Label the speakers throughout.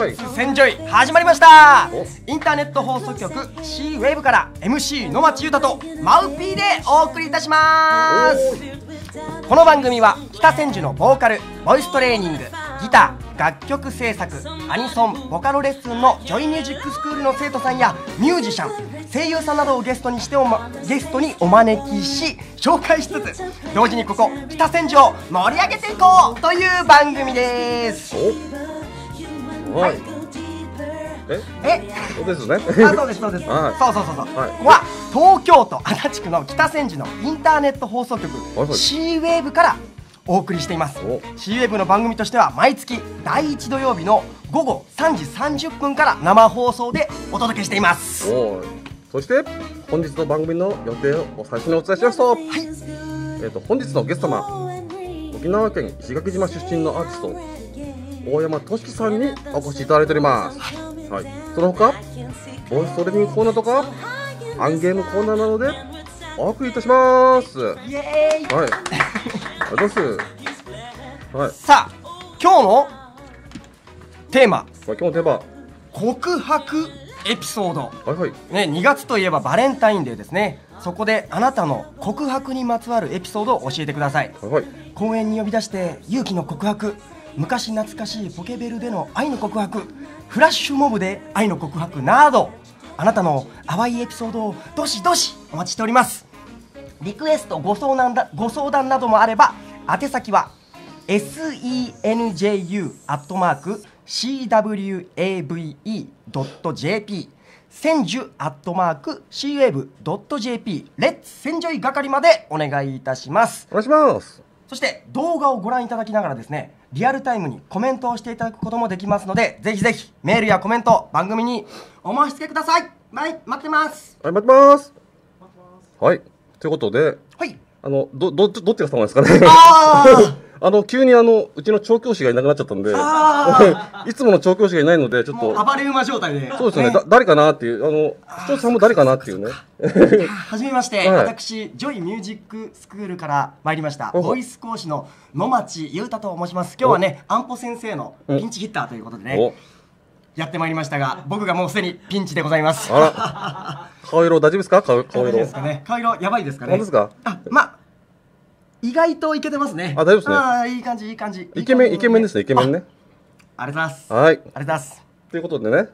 Speaker 1: ッツセンジョイ始まりました。インターネット放送局 C ウェーブから MC 野町優太とマウピーでお送りいたします。この番組は北千住のボーカル、ボイストレーニング、ギター、楽曲制作、アニソン、ボカロレッスンのジョイミュージックスクールの生徒さんやミュージシャン、声優さんなどをゲストにお招きし紹介しつつ、同時にここ北千住を盛り上げていこうという番組です。
Speaker 2: はい。そうですね。
Speaker 1: そうですそうです。
Speaker 2: はい、
Speaker 1: そう。ここは東京都足立区の北千住のインターネット放送局 C ウェーブからお送りしています。C ウェーブの番組としては毎月第1土曜日の午後3時30分から生放送でお届けしています。
Speaker 2: そして本日の番組の予定を最初にお伝えしますと、本日のゲスト様、沖縄県石垣島出身のアーティスト大山俊樹さんにお越しいただいております。はい、その他ボイストレーニングコーナーとかアンゲームコーナーなどでお送りいたします。
Speaker 1: イエーイ。
Speaker 2: はい、ありがとうございます。
Speaker 1: さあ、今日のテーマ、告白エピソード、2月といえばバレンタインデーですね。そこであなたの告白にまつわるエピソードを教えてください。公園に呼び出して勇気の告白、昔懐かしいポケベルでの愛の告白、フラッシュモブで愛の告白など、あなたの淡いエピソードをどしどしお待ちしております。リクエストご相談などもあれば、宛先は senju@cwave.jp、 千住@cwave.jp、 レッツセンジョイ係までお願いいたします。
Speaker 2: お願いします。
Speaker 1: そして動画をご覧いただきながらですね、リアルタイムにコメントをしていただくこともできますので、ぜひぜひメールやコメント、番組にお申し付けください。はい、待ってます。
Speaker 2: はい、待ってます。はい、ということで、
Speaker 1: はい、
Speaker 2: どっちが様ですかね。急にうちの調教師がいなくなっちゃったんで、いつもの調教師がいないので、ちょっと
Speaker 1: 暴れ馬状態で。
Speaker 2: そうですね、誰かなっていう、視聴者さんも誰かなっていうね。
Speaker 1: はじめまして、私ジョイミュージックスクールから参りましたボイス講師の野町優太と申します。今日はね、安保先生のピンチヒッターということでね、やってまいりましたが、僕がもうすでにピンチでございます。
Speaker 2: 顔色大丈夫ですか？顔色
Speaker 1: ですかね。顔色やばいですかね。
Speaker 2: 本当ですか？
Speaker 1: 意外といけてますね。
Speaker 2: 大丈夫ですね。
Speaker 1: いい感じいい感じ。
Speaker 2: イケメンですね、イケメンね。
Speaker 1: ありがとうございます。
Speaker 2: はい。
Speaker 1: ありがとうございます。
Speaker 2: ということでね。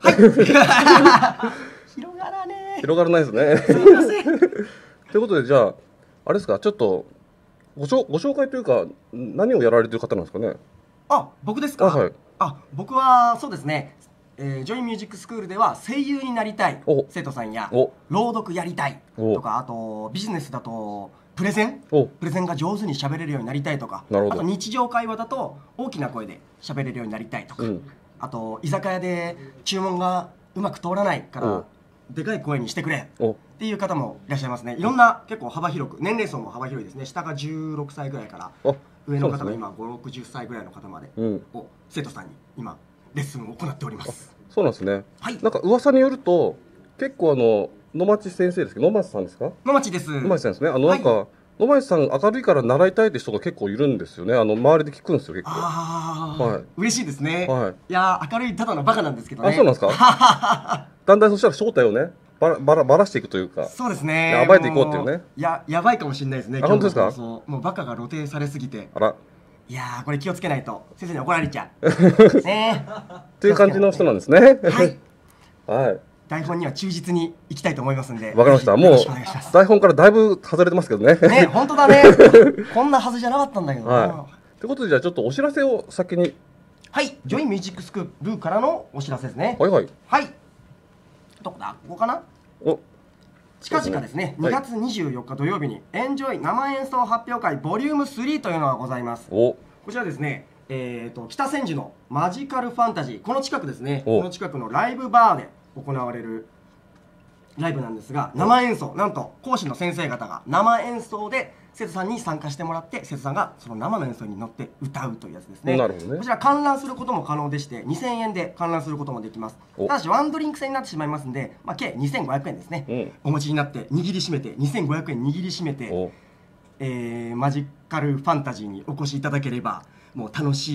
Speaker 1: 広がらね。
Speaker 2: 広がらないですね。
Speaker 1: すみません。
Speaker 2: ということで、じゃああれですか、ちょっとご紹介というか、何をやられてる方なんですかね。
Speaker 1: 僕ですか。
Speaker 2: はい。
Speaker 1: 僕はそうですね、ジョイミュージックスクールでは声優になりたい生徒さんや、朗読やりたいとか、あとビジネスだとプレゼンが上手に喋れるようになりたいとか、あと日常会話だと大きな声で喋れるようになりたいとか、あと居酒屋で注文がうまく通らないからでかい声にしてくれっていう方もいらっしゃいますね。いろんな、結構幅広く、年齢層も幅広いですね。下が16歳ぐらいから上の方が今5、60歳ぐらいの方までを生徒さんに今レッスンを行っております。
Speaker 2: そうなんですね。なんか噂によると、結構野町先生ですけど、野町さんですか？
Speaker 1: 野町です。
Speaker 2: 野町さんですね。なんか野町さん明るいから習いたいって人が結構いるんですよね。周りで聞くんですよ、結構。
Speaker 1: 嬉しいですね。いや、明るいただのバカなんですけどね。
Speaker 2: そうなんですか？だんだんそしたら正体をね、ばらしていくというか。
Speaker 1: そうですね。
Speaker 2: 暴いていこうっていうね。
Speaker 1: やばいかもしれないですね。
Speaker 2: 本当ですか？
Speaker 1: もうバカが露呈されすぎて。いやー、これ気をつけないと先生に怒られちゃう。ね。
Speaker 2: っていう感じの人なんですね。
Speaker 1: はい。台本には忠実にいきたいと思いますんで。
Speaker 2: わかりました。もう台本からだいぶ外れてますけどね。
Speaker 1: ね、本当だね。こんなはずじゃなかったんだけどな。
Speaker 2: ということで、じゃあちょっとお知らせを先に。
Speaker 1: はい、ジョイミュージックスクールからのお知らせですね。
Speaker 2: はい。
Speaker 1: どこだ？ここかな？近々ですね、2月24日土曜日にエンジョイ生演奏発表会ボリューム3というのがございます。こちらですね、北千住のマジカルファンタジー、この近くですね、この近くのライブバーで行われるライブなんですが、生演奏、なんと講師の先生方が生演奏で生徒さんに参加してもらって、生徒さんがその生の演奏に乗って歌うというやつですね。こちら観覧することも可能でして、2000円で観覧することもできます。ただしワンドリンク制になってしまいますんで、計2500円ですね、お持ちになって握りしめて、2500円握りしめて、マジカルファンタジーにお越しいただければ、もう楽しい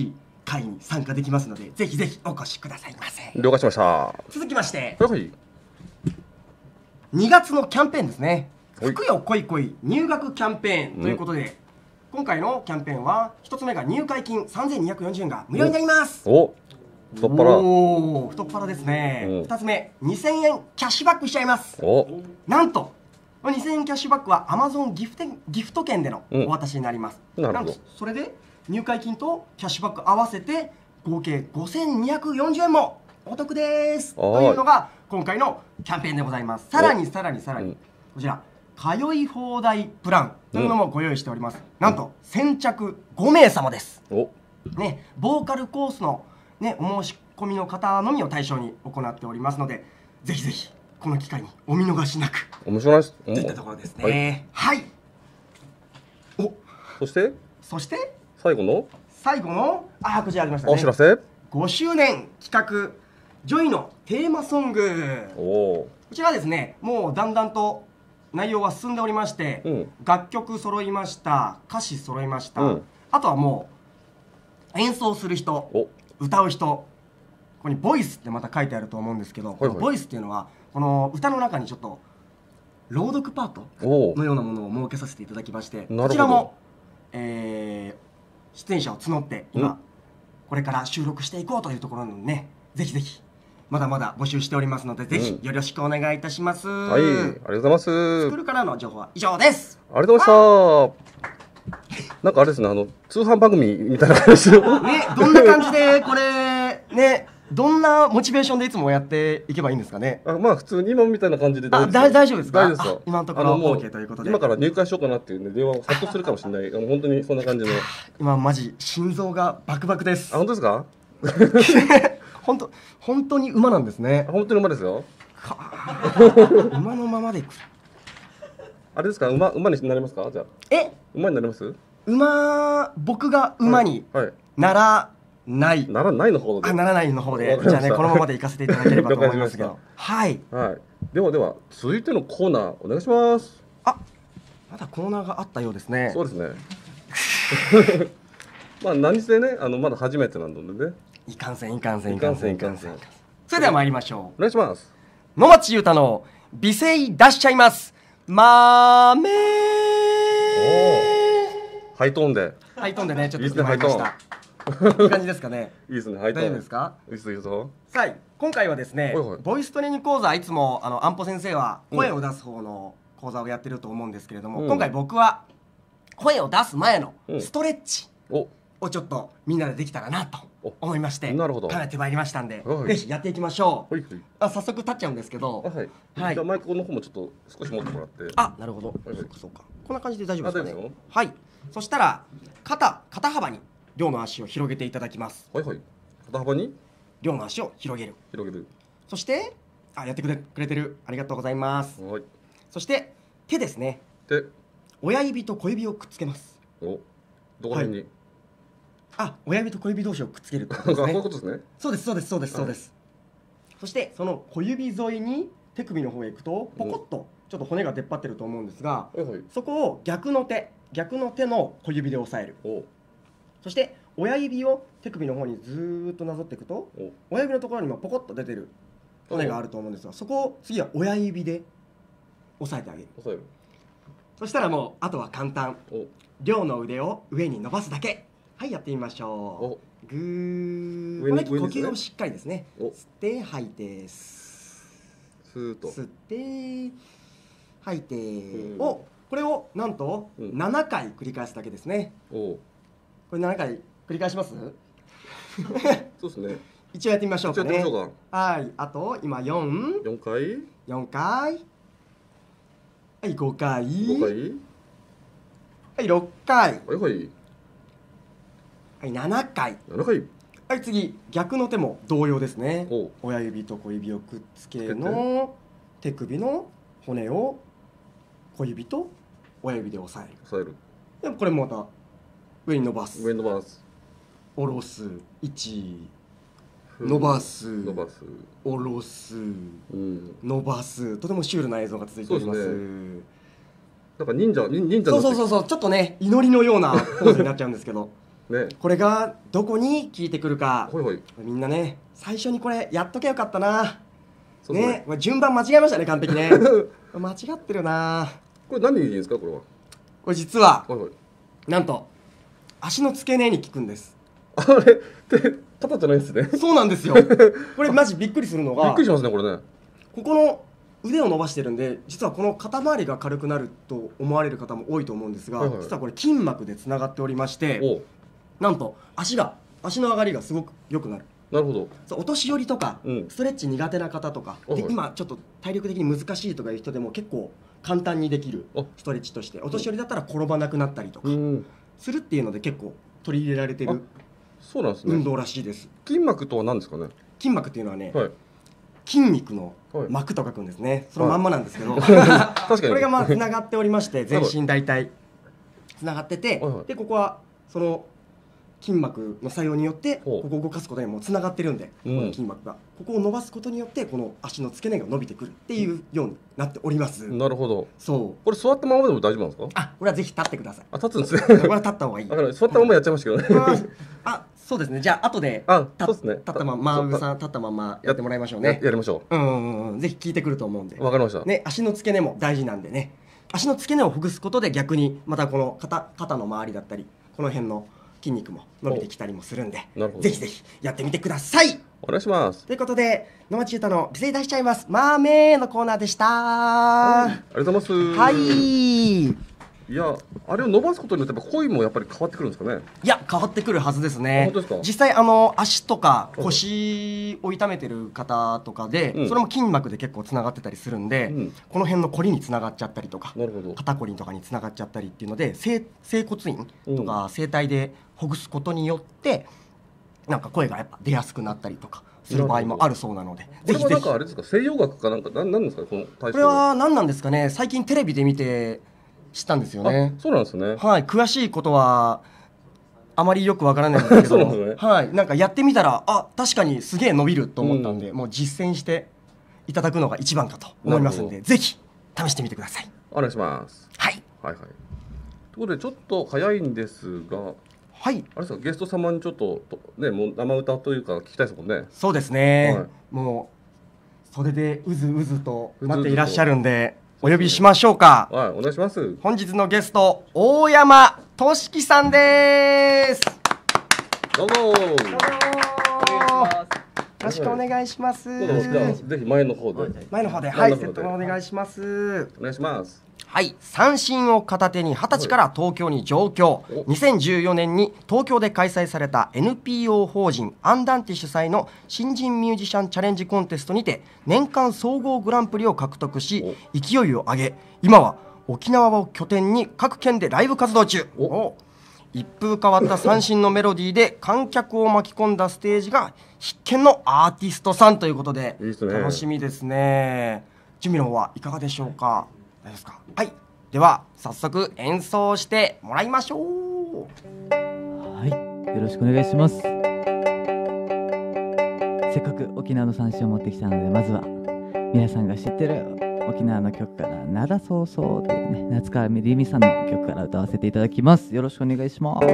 Speaker 1: 会に参加できますので、ぜひぜひお越しくださいませ。
Speaker 2: 了解しました。
Speaker 1: 続きまして、
Speaker 2: はい。
Speaker 1: 2月のキャンペーンですね。
Speaker 2: はい
Speaker 1: 福よこいこい入学キャンペーンということで、今回のキャンペーンは1つ目が入会金3240円が無料になります。
Speaker 2: お、太っ腹。
Speaker 1: おお、太っ腹ですね。2つ目、2000円キャッシュバックしちゃいます。
Speaker 2: お、
Speaker 1: なんと2000円キャッシュバックは Amazon ギフト券でのお渡しになります。
Speaker 2: なるほど。
Speaker 1: それで入会金とキャッシュバック合わせて合計5240円もお得ですというのが今回のキャンペーンでございます。さらにこちら通い放題プランというのもご用意しております。なんと先着5名様です。ね、ボーカルコースの、ね、お申し込みの方のみを対象に行っておりますので、ぜひぜひこの機会にお見逃しなく。
Speaker 2: 面白いです。
Speaker 1: といったところですね。はい。お、
Speaker 2: そして最後の
Speaker 1: こちらありましたね。
Speaker 2: お知らせ。
Speaker 1: 5周年企画ジョイのテーマソング。こちらはですね、もうだんだんと内容は進んでおりまして、楽曲揃いました、歌詞揃いました、あとはもう演奏する人、歌う人、ここにボイスってまた書いてあると思うんですけど、このボイスっていうのはこの歌の中にちょっと朗読パートのようなものを設けさせていただきまして、こちらも、出演者を募って今これから収録していこうというところなのでね、ぜひぜひまだまだ募集しておりますので、ぜひよろしくお願いいたします。
Speaker 2: はい、ありがとうございます。
Speaker 1: スクールからの情報は以上です。
Speaker 2: ありがとうございました。なんかあれですね、通販番組みたいな感じの
Speaker 1: ね、どんな感じでこれね、どんなモチベーションでいつもやっていけばいいんですかね。
Speaker 2: まあ普通に今みたいな感じで
Speaker 1: 大丈夫ですか。
Speaker 2: 大丈夫ですよ。
Speaker 1: 今のところ OK ということで、
Speaker 2: 今から入会しようかなっていうね、電話を殺到するかもしれない。本当にそんな感じの。
Speaker 1: 今マジ心臓がバクバクです。
Speaker 2: 本当ですか。
Speaker 1: 本当に馬なんですね。
Speaker 2: 本当に馬ですよ。
Speaker 1: 馬のままでいく。
Speaker 2: あれですか、馬になりますか。じゃあ馬になります。
Speaker 1: 僕が馬にならない
Speaker 2: の方で。
Speaker 1: ならないの方で、じゃあね、このままで行かせていただければと思いますけど。はい。
Speaker 2: では続いてのコーナーお願いします。
Speaker 1: まだコーナーがあったようですね。
Speaker 2: そうですね。まあ何せね、まだ初めてなのでね。
Speaker 1: いかんせん。それでは参りましょう。
Speaker 2: お願いします。
Speaker 1: 野町裕太の美声出しちゃいます。豆。
Speaker 2: ハイトーンで。
Speaker 1: ハイトーンでね、ちょっと作りました。いい感じですかね。
Speaker 2: いいですね。ハイトーン。
Speaker 1: 大丈夫ですか。
Speaker 2: いいですよ。
Speaker 1: さあ、今回はですね、ボイストレーニング講座、いつも安保先生は声を出す方の講座をやってると思うんですけれども、今回僕は声を出す前のストレッチをちょっとみんなでできたらなと思いまして、考えてまいりましたんで、ぜひやっていきましょう。早速立っちゃうんですけど、
Speaker 2: じゃあマイクの方もちょっと少し持ってもらって。
Speaker 1: なるほど。そうか。こんな感じで大丈夫ですかね。はい。そしたら肩幅に両の足を広げていただきます。
Speaker 2: 肩幅に
Speaker 1: 両の足を広げる。そしてやってくれてる。ありがとうございます。そして手ですね。親指と小指をくっつけます。
Speaker 2: どこら辺に。
Speaker 1: 親指と小指同士をくっつけるってことですね。
Speaker 2: そういうことですね。
Speaker 1: そうです。そしてその小指沿いに手首の方へ行くとポコッとちょっと骨が出っ張ってると思うんですが、そこを逆の手の小指で押さえる。そして親指を手首の方にずーっとなぞっていくと、親指のところにもポコッと出てる骨があると思うんですが、そこを次は親指で押さえてあげる。そしたらもうあとは簡単。両の腕を上に伸ばすだけ。はい、やってみましょう。ぐー。呼吸をしっかりですね。吸って吐いて、吸って吐いて。これをなんと7回繰り返すだけですね。これ7回繰り返します？
Speaker 2: そうですね。
Speaker 1: 一応やってみましょうかね。はい、あと今4回。はい、5回。はい、6回。はい、7回。はい、次逆の手も同様ですね。親指と小指をくっつけの手首の骨を小指と親指で押さえる。でこれもまた上に伸ばす。下ろす。1伸ばす。下ろす。伸ばす。とてもシュールな映像が続いております。
Speaker 2: なんか忍者
Speaker 1: そうちょっとね、祈りのようなポーズになっちゃうんですけど
Speaker 2: ね、
Speaker 1: これがどこに効いてくるか、
Speaker 2: ほいほい、
Speaker 1: みんなね最初にこれやっとけよかったな。
Speaker 2: そうです
Speaker 1: ね、これ順番間違えましたね、完璧ね。間違ってるな。
Speaker 2: これ何にいいんですか、これは。
Speaker 1: これ実は
Speaker 2: ほいほい、
Speaker 1: なんと足の付け根に効くんです。
Speaker 2: あれって肩じゃないですね。
Speaker 1: そうなんですよ。これマジびっくりするのが、
Speaker 2: びっくりしますね、これね。
Speaker 1: ここの腕を伸ばしてるんで、実はこの肩周りが軽くなると思われる方も多いと思うんですが、
Speaker 2: はいはい、
Speaker 1: 実はこれ筋膜でつながっておりまして、なんと足の上がりがすごく良くなる。
Speaker 2: なるほど。
Speaker 1: そう、お年寄りとか、
Speaker 2: うん、
Speaker 1: ストレッチ苦手な方とか、で今ちょっと体力的に難しいとかいう人でも結構簡単にできるストレッチとして、お年寄りだったら転ばなくなったりとかするっていうので結構取り入れられてる運動らしいです。
Speaker 2: 筋膜とは何ですかね。
Speaker 1: 筋膜っていうのはね、
Speaker 2: はい、
Speaker 1: 筋肉の膜と書くんですね。そのまんまなんですけど、こ
Speaker 2: 確かに
Speaker 1: れがまあつながっておりまして、全身大体つながってて、でここはその筋膜の作用によってここを動かすことにもつながってるんで、この筋膜がここを伸ばすことによってこの足の付け根が伸びてくるっていうようになっております。
Speaker 2: なるほど。
Speaker 1: そう。
Speaker 2: これ座ったままでも大丈夫なんですか。
Speaker 1: あ、これはぜひ立ってください。
Speaker 2: あ、立つんですね。
Speaker 1: これは立った方がいい。
Speaker 2: 座ったままやっちゃいましたけどね。
Speaker 1: あ、そうですね。じゃあ後で立ったまま立ったままやってもらいましょうね。
Speaker 2: やりましょ
Speaker 1: う。ぜひ効いてくると思うんで。
Speaker 2: わかりました。
Speaker 1: ね、足の付け根も大事なんでね。足の付け根をほぐすことで逆にまたこの肩の周りだったりこの辺の筋肉も伸びてきたりもするんで、ぜひぜひやってみてください。
Speaker 2: お願いします。
Speaker 1: ということで、野町優太の美声出しちゃいます。マーメーのコーナーでした。
Speaker 2: ありがとうございます。
Speaker 1: はい。
Speaker 2: いや、あれを伸ばすことによって声もやっぱり変わってくるんですかね。
Speaker 1: いや、変わってくるはずですね。
Speaker 2: 本当ですか。
Speaker 1: 実際足とか腰を痛めてる方とかで、それも筋膜で結構つながってたりするんで、この辺の凝りにつながっちゃったりとか、肩こりとかにつながっちゃったりっていうので、整骨院とか整体でほぐすことによってなんか声がやっぱ出やすくなったりとかする場合もあるそうなので、
Speaker 2: ぜひぜひ。これはなんかあれですか、西洋学かなんかなんですか、この体操。
Speaker 1: これは何なんですかね。最近テレビで見て知ったんですよね。
Speaker 2: そうなんですね。
Speaker 1: はい、詳しいことはあまりよくわからないんですけど、はい、なんかやってみたら確かにすげえ伸びると思ったんで、もう実践していただくのが一番かと思いますんで、ぜひ試してみてください。
Speaker 2: お願いします。
Speaker 1: はい。
Speaker 2: はいはい。ということでちょっと早いんですが、
Speaker 1: はい。
Speaker 2: あれですか、ゲスト様にちょっとね、もう生歌というか聞きたいですもんね。
Speaker 1: そうですね。もうそれでうずうずと待っていらっしゃるんで。お呼びしましょうか。
Speaker 2: はい、お願いします。
Speaker 1: 本日のゲスト、大山俊樹さんです。
Speaker 2: どうぞ。よ
Speaker 1: ろしくお願いします。
Speaker 2: ぜひ前の方で。
Speaker 1: はい、セットお願いします。
Speaker 2: お願いします。
Speaker 1: はい、三振を片手に20歳から東京に上京。2014年に東京で開催された NPO 法人アンダンティ主催の新人ミュージシャンチャレンジコンテストにて年間総合グランプリを獲得し、勢いを上げ、今は沖縄を拠点に各県でライブ活動中。一風変わった三振のメロディーで観客を巻き込んだステージが必見のアーティストさんということで、楽しみですね。準備の方はいかがでしょうか。大丈夫ですか。はい、では早速演奏してもらいましょう。
Speaker 3: はい、よろしくお願いします。せっかく沖縄の三振を持ってきたので、まずは皆さんが知ってる沖縄の曲から「灘そうそう」というね、夏川りみさんの曲から歌わせていただきます。よろしくお願いします。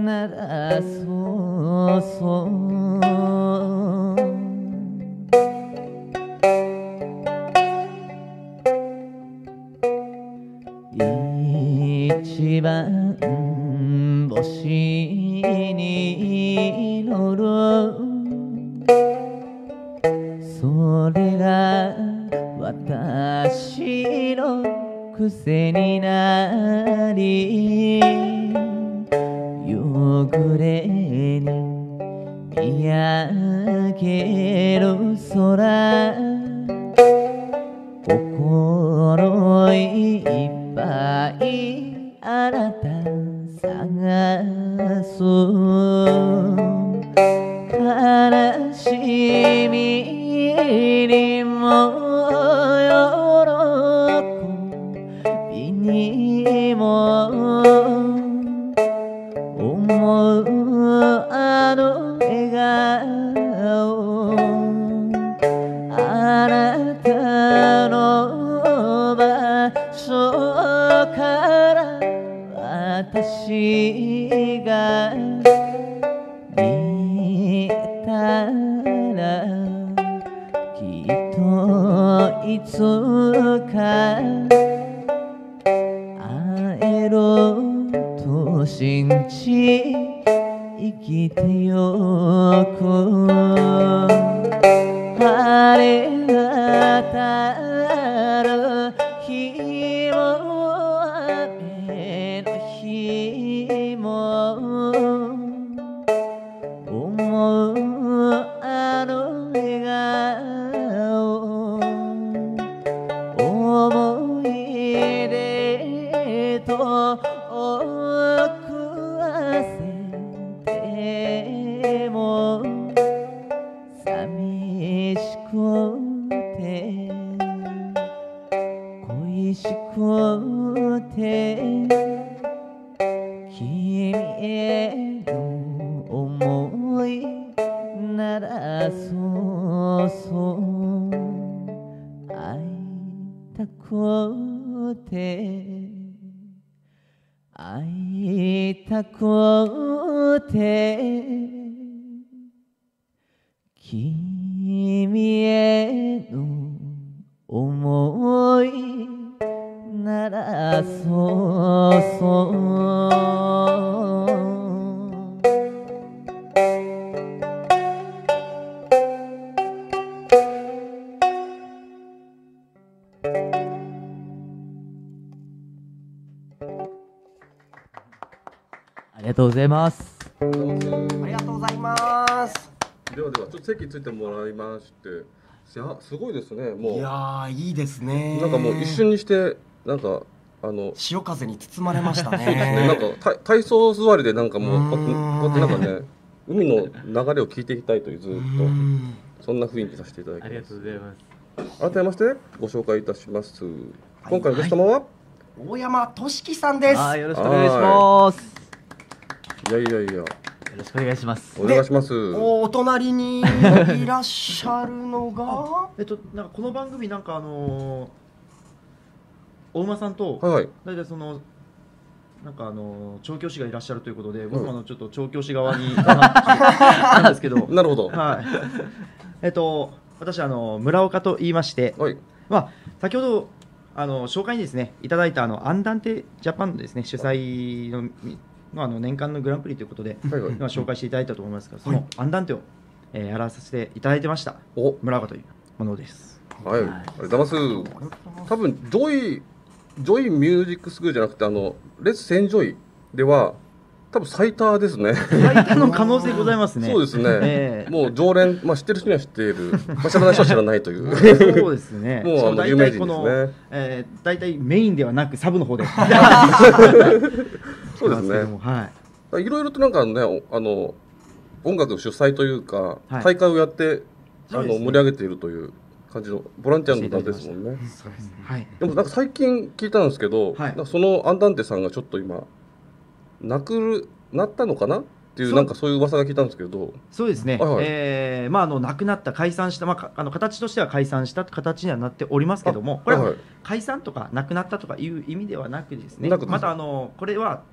Speaker 3: ならそうそう一番星に乗るそれが私の癖になり夕暮れに見上げる空心いっぱいあなた探す悲しみにも喜びにも思うあの笑顔あなたの場所から私が見たらきっといつか会えると信じ生きてゆく晴れ渡る日も雨の日も思うあの笑顔思い出と遅らせても寂しくて恋しくて君への思いならそうそう会いたくて会いたくて君への思いならそうそうありがとうございます。
Speaker 1: ありがとうございます。
Speaker 2: ではちょっと席ついてもらいまして、すごいですね。もう
Speaker 1: いやーいいですね。
Speaker 2: なんかもう一瞬にしてなんか
Speaker 1: 潮風に包まれましたね。
Speaker 2: なんか体操座りでなんかもうこうやってなんかね海の流れを聞いていきたいというずっとそんな雰囲気させていただきます。
Speaker 3: ありがとうございます。
Speaker 2: 改めましてご紹介いたします。今回のゲストは
Speaker 1: 大山俊樹さんです。
Speaker 3: よろしくお願いします。
Speaker 2: いや
Speaker 3: よろしくお願いします。
Speaker 2: お願いします。
Speaker 1: お隣にいらっしゃるのが
Speaker 4: なんかこの番組なんかお馬さんと大体そのなんか調教師がいらっしゃるということで、僕もちょっと調教師側になんですけど
Speaker 2: なるほど。
Speaker 4: はい。私村岡と言いまして、先ほど紹介にですねいただいたアンダンテジャパンのですね主催の年間のグランプリということで、今紹介していただいたと思いますが、そのアンダンテを、やらさせていただいてました村岡というものです。
Speaker 2: はい、ありがとうございます。多分ジョイミュージックスクールじゃなくてレッツセンジョイでは多分最多ですね。
Speaker 4: 最多の可能性ございますね。
Speaker 2: そうですね。もう常連、知ってる人には知っている、知らない人は知らないという。
Speaker 4: そうですね。
Speaker 2: もう有名人ですね。
Speaker 4: 大体メインではなくサブの方で。
Speaker 2: そうですね。はい。いろいろとなんかね音楽主催というか大会をやって盛り上げているという感じのボランティアの方ですもんね。でもなんか最近聞いたんですけど、そのアンダンテさんがちょっと今なったのかなっていうなんかそういう噂が聞いたんですけど。
Speaker 4: そうですね。亡くなった解散した形としては解散した形にはなっておりますけども、これは解散とか亡くなったとかいう意味ではなくですね。またこれは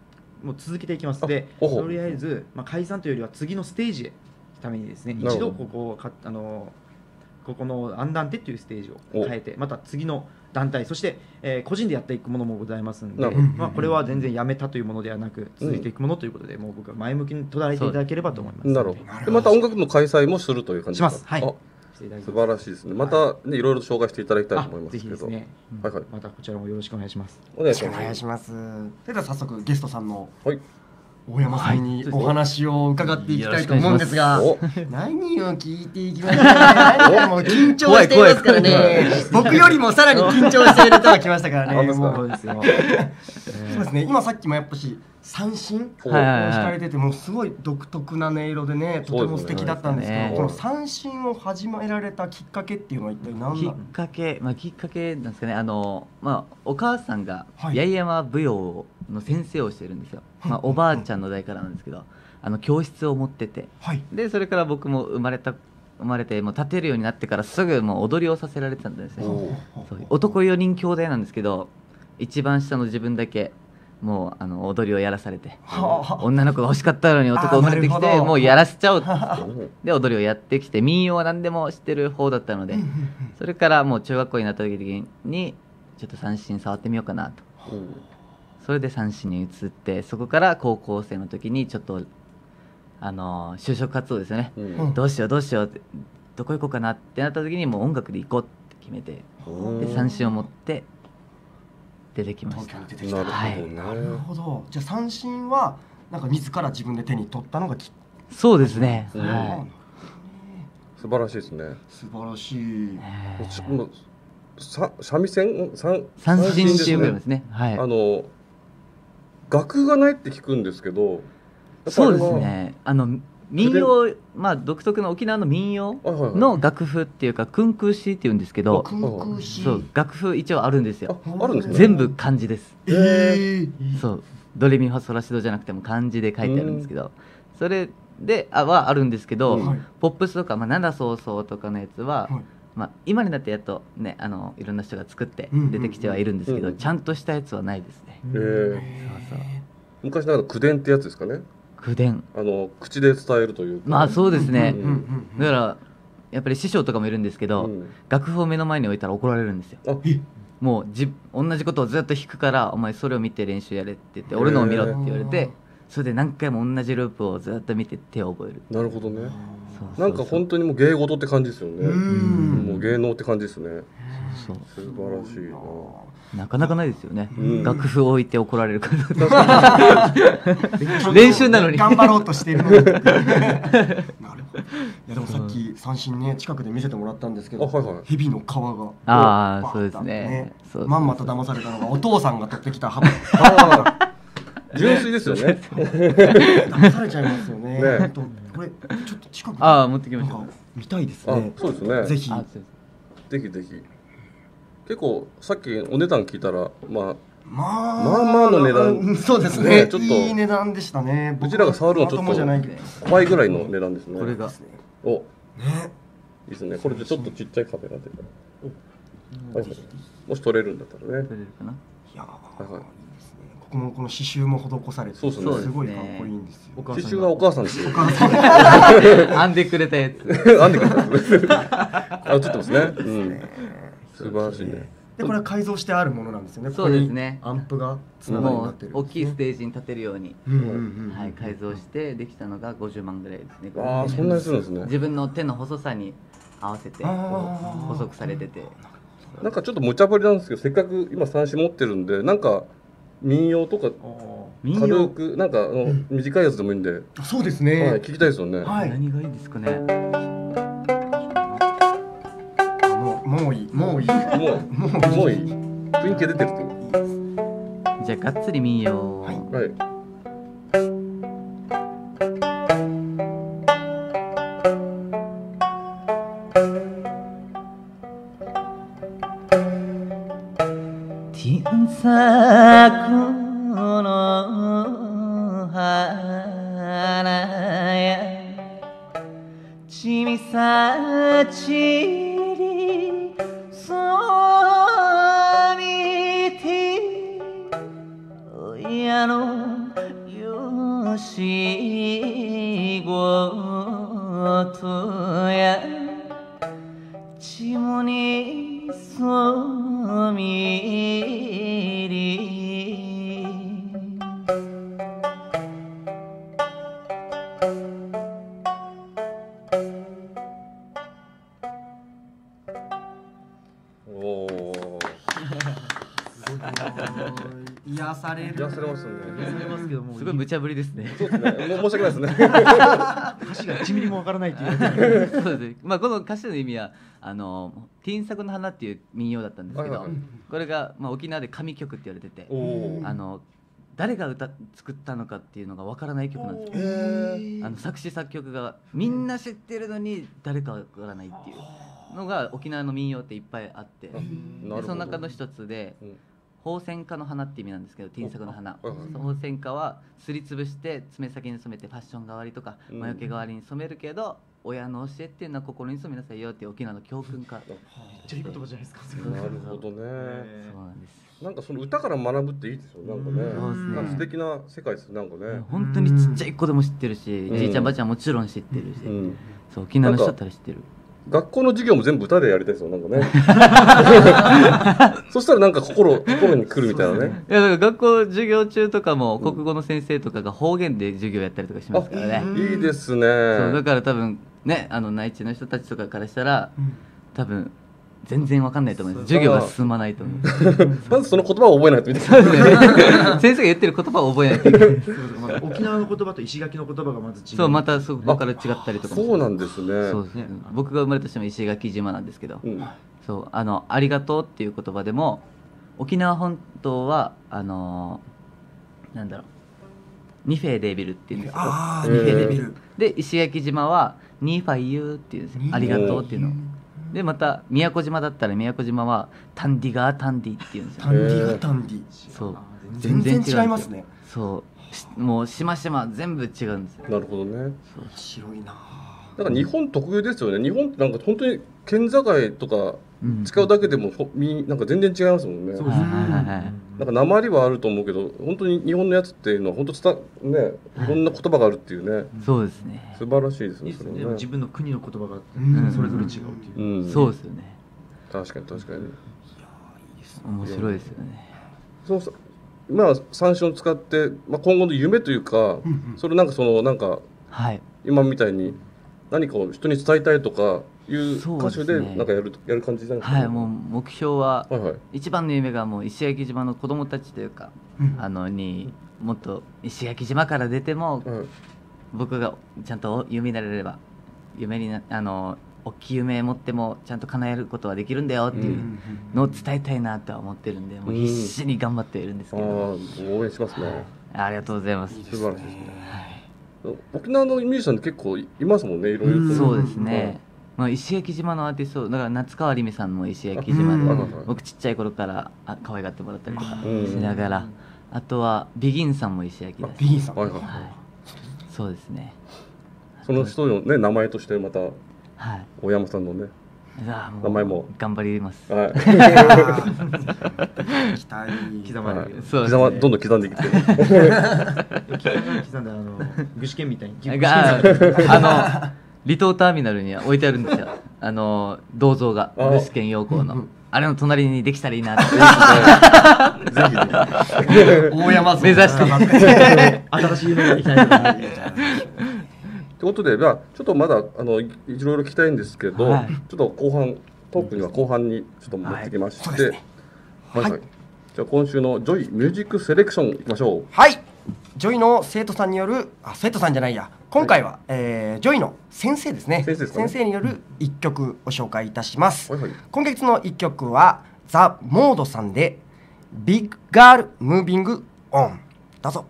Speaker 4: もう続けていきます。でとりあえず、解散というよりは次のステージへためにですね、一度ここのアンダンテっていうステージを変えて、また次の団体、そして、個人でやっていくものもございますので、これは全然やめたというものではなく続いていくものということで、もう僕は前向きに捉えていただければと思います。
Speaker 2: なるほど。でまた音楽の開催もするという感じですか。
Speaker 4: します。はい。
Speaker 2: 素晴らしいですね。またね、いろいろ紹介していただきたいと思いますけど。ぜひですね。
Speaker 4: はいはい。またこちらもよろしくお願いします。
Speaker 1: お願いします。では早速ゲストさんの大山さんにお話を伺っていきたいと思うんですが、何を聞いていきましょうか。もう緊張していますからね。僕よりもさらに緊張している人が来ましたからね。そうですよ。そうですね。今さっきもやっぱし三振を弾かれてて、もうすごい独特な音色でね、とても素敵だったんですけど、この三振を始められたきっかけっていうのは一体何なんですか。
Speaker 3: きっかけなんですかね。お母さんが八重山舞踊の先生をしてるんですよ。おばあちゃんの代からなんですけど、教室を持ってて、でそれから僕も生まれてもう立てるようになってからすぐもう踊りをさせられてたんですね。男4人兄弟なんですけど、一番下の自分だけもう踊りをやらされて、女の子が欲しかったのに男生まれてきて、もうやらせちゃおうってで踊りをやってきて、民謡は何でも知ってる方だったので、それからもう中学校になった時にちょっと三振触ってみようかなと。それで三振に移って、そこから高校生の時にちょっと就職活動ですよね、どうしようってどこ行こうかなってなった時に、もう音楽で行こうって決めて、で三振を持って出てきました。
Speaker 1: なるほど。じゃあ三振はなんか自ら自分で手に取ったのが
Speaker 3: そうですね。
Speaker 2: 素晴らしいですね。
Speaker 1: 素晴らしい。
Speaker 2: 三味線
Speaker 3: 三振っていうぐらいですね。
Speaker 2: 楽がないって聞くんですけど。
Speaker 3: そうですね。民謡、独特の沖縄の民謡の楽譜っていうか、訓空詞っていうんですけど、そう楽譜一応あるんですよ。
Speaker 2: あるんですね。
Speaker 3: 全部漢字です。そうドレミファソラシドじゃなくても漢字で書いてあるんですけど、それではあるんですけど、ポップスとか七そうそうとかのやつは、今になってやっとね、いろんな人が作って出てきてはいるんですけど、ちゃんとしたやつはないですね。
Speaker 2: 昔ながら口伝ってやつですかね。
Speaker 3: 口伝、
Speaker 2: 口で伝えるというか。
Speaker 3: そうですね。だからやっぱり師匠とかもいるんですけど、楽譜を目の前に置いたら怒られるんですよ。もう同じことをずっと弾くから、お前それを見て練習やれって言って、俺のを見ろって言われて、それで何回も同じループをずっと見て手を覚える。
Speaker 2: なるほどね。なんか本当にもう芸事って感じですよね。もう芸能って感じですね。素晴らしい
Speaker 3: な。なかなかないですよね。楽譜を置いて怒られるから練習なのに
Speaker 1: 頑張ろうとしているのに。なるほど。いやでもさっき三振ね、近くで見せてもらったんですけど、蛇の皮が
Speaker 3: そうですね。
Speaker 1: まんまと騙されたのがお父さんが取ってきたハブ。
Speaker 2: 純粋ですよね。
Speaker 1: 騙されちゃいますよね。これちょっと近くで
Speaker 3: 持ってきましょう。
Speaker 1: 見たいですね。
Speaker 2: そうですね。
Speaker 1: ぜひ
Speaker 2: ぜひ。結構さっきお値段聞いたらま
Speaker 1: あ
Speaker 2: の値段。
Speaker 1: そうですね。ちょっといい値段でしたね。
Speaker 2: うちらが触るのちょっと怖いぐらいの値段ですね。
Speaker 3: これが
Speaker 1: ね。
Speaker 2: いいですね。これでちょっとちっちゃいカメラで。もし撮れるんだったらね。
Speaker 3: 撮れるかな。
Speaker 1: いやこの刺繍も施されて、すごいかっこいいんですよ。
Speaker 2: 刺繍はお母さんですよ。
Speaker 3: 編んでくれたやつ。
Speaker 2: 編んでくれたやつ。映ってますね。素晴らしいね。
Speaker 1: でこれは改造してあるものなんですよね。
Speaker 3: そうですね。
Speaker 1: アンプがつながりになってる。
Speaker 3: 大きいステージに立てるように改造してできたのが50万ぐらいですね。
Speaker 2: そんなにするんですね。
Speaker 3: 自分の手の細さに合わせて細くされてて。
Speaker 2: なんかちょっと無茶ぶりなんですけど、せっかく今三振持ってるんで、なんか民謡とか軽くなんか短いやつでもいいんで。
Speaker 1: そうですね。
Speaker 2: 聞きたいですよね。
Speaker 3: 何がいいですかね。
Speaker 1: もういい。
Speaker 2: 雰囲気出てるっていう。
Speaker 3: じゃあがっつり民謡。天作の花やちみさちりそう見て親の夢仕事やちもにそみり
Speaker 1: 癒される。
Speaker 2: 癒されますね。
Speaker 4: 癒されますけども、
Speaker 3: すごい無茶ぶりですね。
Speaker 2: そうですね。申し訳ないですね。
Speaker 4: 歌詞が1ミリもわからないっていう。
Speaker 3: そうです。まあこの歌詞の意味はティンサグの花っていう民謡だったんですけど、これが沖縄で神曲って言われてて、誰が作ったのかっていうのがわからない曲なんですよ。作詞作曲がみんな知ってるのに誰かわからないっていうのが沖縄の民謡っていっぱいあって、でその中の一つで。ホウセンカの花って意味なんですけど、ティンサグの花。ホウセンカはすりつぶして爪先に染めてファッション代わりとか魔除け代わりに染めるけど、親の教えっていうのは心に染めなさいよっていう沖縄の教訓か。
Speaker 4: めっちゃいい言葉じゃないですか。
Speaker 2: なるほどね。
Speaker 3: そうなんです。
Speaker 2: なんかその歌から学ぶっていいですよ。なんかね。なんか素敵な世界です。なんかね。
Speaker 3: 本当にちっちゃい子でも知ってるし、じいちゃんばあちゃんもちろん知ってるし、そう沖縄の人だったら知ってる。
Speaker 2: 学校の授業も全部歌でやりたいですよ、なんかね。そしたらなんか心に来るみたいなね。
Speaker 3: いやだから学校授業中とかも国語の先生とかが方言で授業やったりとかしますからね。
Speaker 2: いいですね。
Speaker 3: そうだから多分ね、内地の人たちとかからしたら多分全然わかんないと思います。授業が進まないと思う。
Speaker 2: まずその言葉を覚えないといけない。
Speaker 3: 先生が言ってる言葉を覚えないといけない。
Speaker 4: 沖縄の言葉と石垣の言葉がまず違う。
Speaker 3: そう、またそこから違ったりとかも。
Speaker 2: そうなんですね。
Speaker 3: そうですね。僕が生まれた島は石垣島なんですけど、そうありがとうっていう言葉でも沖縄本島はなんだろう、ニフェーデービルっていうんですけど、
Speaker 1: ニフェーデービル
Speaker 3: で石垣島はニーファイユーっていうんですよ。ありがとうっていうの。でまた宮古島だったら宮古島はタンディガータンディっていうんですよ。
Speaker 1: タンディガータンディ。
Speaker 3: そう
Speaker 1: 全然違いますね。
Speaker 3: そうもう島々全部違うんですよ。
Speaker 2: なるほどね。
Speaker 1: 面白いな。
Speaker 2: なんか日本特有ですよね。日本ってなんか本当に県境とか使うだけでもなんか全然違いますもんね。
Speaker 4: そうですね。
Speaker 2: なんか訛りはあると思うけど、本当に日本のやつっていうのは本当ね、いろんな言葉があるっていうね。
Speaker 3: そうですね。
Speaker 2: 素晴らしいですね。
Speaker 4: 自分の国の言葉がそれぞれ違うっていう。
Speaker 3: そうですよね。
Speaker 2: 確かに確かに。
Speaker 3: 面白いですよね。
Speaker 2: 三振を使って今後の夢というか、それなんか今みたいに何かを人に伝えたいとかいう歌手でなんかやる感じなんですか。
Speaker 3: はい、もう目標は一番の夢がもう石垣島の子供たちというかにもっと石垣島から出ても僕がちゃんと夢になれれば大きい夢持ってもちゃんと叶えることはできるんだよっていうのを伝えたいなとは思ってるんで、もう必死に頑張っているんですけど。
Speaker 2: 応援しますね。
Speaker 3: ありがとうございます。
Speaker 2: 素晴らしいですね。沖縄のミュージシャンって結構いますもんね、いろいろ。
Speaker 3: そうですね。石垣島のアーティストだから夏川りみさんも石垣島で僕ちっちゃい頃から可愛がってもらったりとかしながら、あとはビギンさんも石垣です。
Speaker 1: ビギンさん、
Speaker 3: そうですね。
Speaker 2: その人のね名前としてまた大山さんのね名前も
Speaker 3: 頑張ります。
Speaker 1: 期待
Speaker 4: 刻まれる。
Speaker 2: どんどん刻んでいく。刻ん
Speaker 4: だ具志堅みたいに。
Speaker 3: 離島ターミナルに置いてあるんですよ。銅像が具志堅用高の。あれの隣にできたらいいなって。
Speaker 2: ぜひ
Speaker 1: 大山
Speaker 3: 目指して
Speaker 4: 新しい夢ができないとか。
Speaker 2: ということで、ちょっとまだいろいろ聞きたいんですけど、ちょっとトークには後半にちょっと持ってきまして、じゃあ今週のジョイミュージックセレクションいきましょう。
Speaker 1: はい。ジョイの生徒さんによる生徒さんじゃないや。今回はジョイの先生ですね。先生による一曲を紹介いたします。今月の一曲はザ・モードさんでビッグガールムービングオン。どうぞ。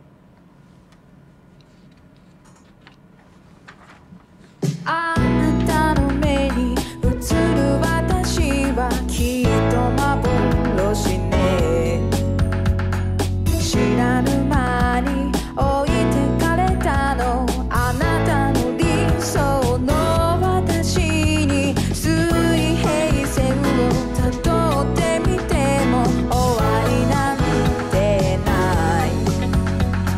Speaker 5: あなたの目に映る私はきっと幻ね。知らぬ間に置いてかれたの。あなたの理想の私に水平線をたどってみても終わりなんてない。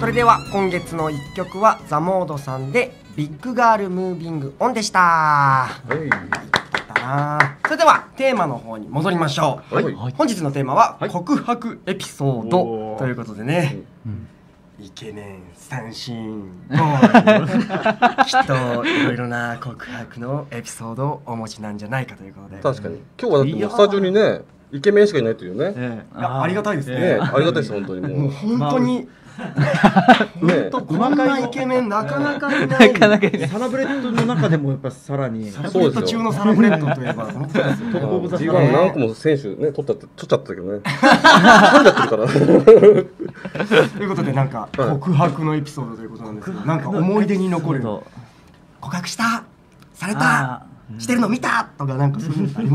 Speaker 1: それでは今月の1曲はザ・モードさんでビッグガールムービングオンでした。それではテーマの方に戻りましょう。本日のテーマは告白エピソードということでね、イケメン三振きっといろいろな告白のエピソードをお持ちなんじゃないかということで。
Speaker 2: 確かに今日はだってもうスタジオにねイケメンしかいないというね。
Speaker 1: ありがたいですね。
Speaker 2: ありがたいです本当に
Speaker 1: もう本当に。こんなイケメンなかなかいない。
Speaker 4: サラブレッドの中でもやっぱさらに
Speaker 1: サラブレッド中のサラブレッドといえばトップオブザサラ。
Speaker 2: G1何個も選手ね取っちゃったけどね。取っちゃってるから。
Speaker 1: ということでなんか告白のエピソードということなんですけど、なんか思い出に残る告白したされたしてるの見たとかなんかそういうのあります？